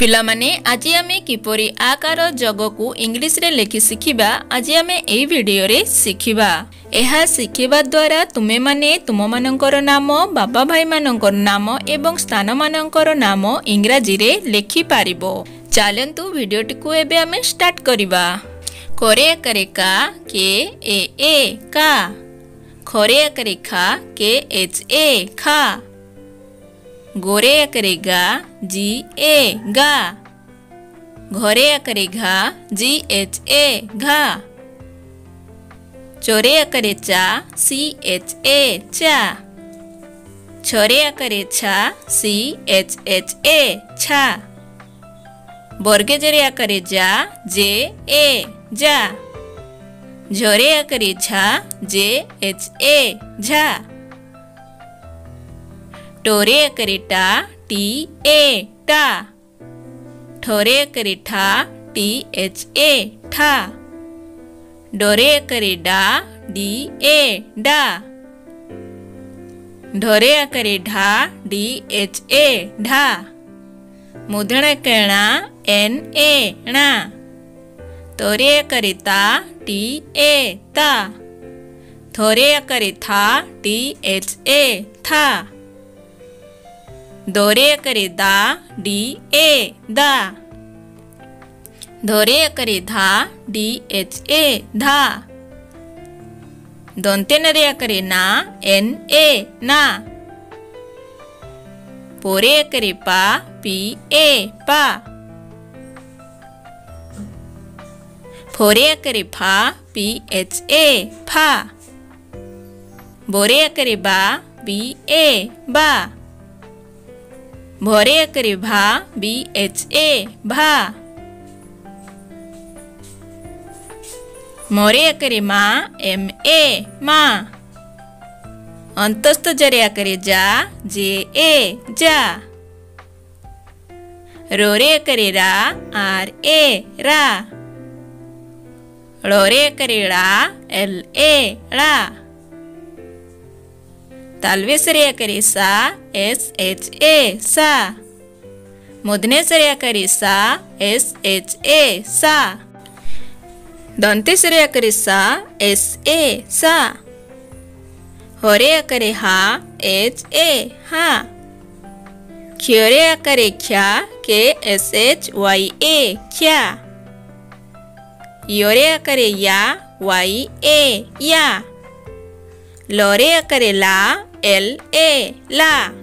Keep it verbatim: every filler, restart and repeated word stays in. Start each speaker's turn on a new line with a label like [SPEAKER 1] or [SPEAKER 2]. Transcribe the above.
[SPEAKER 1] पिलामाने आज आमे किपरि आकार जग को इंग्लिश रे लिखि शिखिबा आज आमे एई वीडियो रे शिखिबा। एहा शिखिबा द्वारा तुमे माने तुम मानकर नाम बाबा भाई मानकर नाम एवं स्थान मानकर नाम इंग्राजी रे लिखि पारिबो। चलंतु वीडियोटी को एबे आमे स्टार्ट करिबा। करे करे का के ए ए का, खरे करे खा के एच ए खा, गोरे करे गा जी ए गा, घरे करे घा जी एच ए घा, चोरे करे चा सी एच ए चा, छोरे करे छा सी एच एच ए छा, वर्गे जरे करे जा जे ए जा, झोरे करे झा जे एच ए झा, टोरे करे टा टी ए टा, ठोरे करे ठा टी एच ए ठा, डोरे करे डा डी ए डा, ढोरे करे ढा डी एच ए ढा, मुधण केणा एन ए णा, तोरे करे ता टी ए ता, थोरे करे था टी एच ए था, दोरे करे दा डी ए दा, धोरे करे धा डी एच ए धा, दंते नरे करे ना एन ए ना, पोरे करे पा पी ए पा, फोरे करे फा पी एच ए फा, बोरे करे बा बी ए बा, भोरे करे भा बी एच ए भा, मोरे करे मा एम ए मा, अंतस्थ जरिया करे जा जे ए जा, रोरे करे रा आर ए रा, लोरे करे रा एल ए ला, तालवे सरिया करे सा एस एच ए सा, मुदने सरिया करे सा एस एच ए सा, दंते सरिया करे सा एस ए सा, होरे करे हा एच ए हा, ख्योरे करे ख्या K S H Y A ख्या, योरे करे या वाई ए या, लोरे करे ला एल ए ला।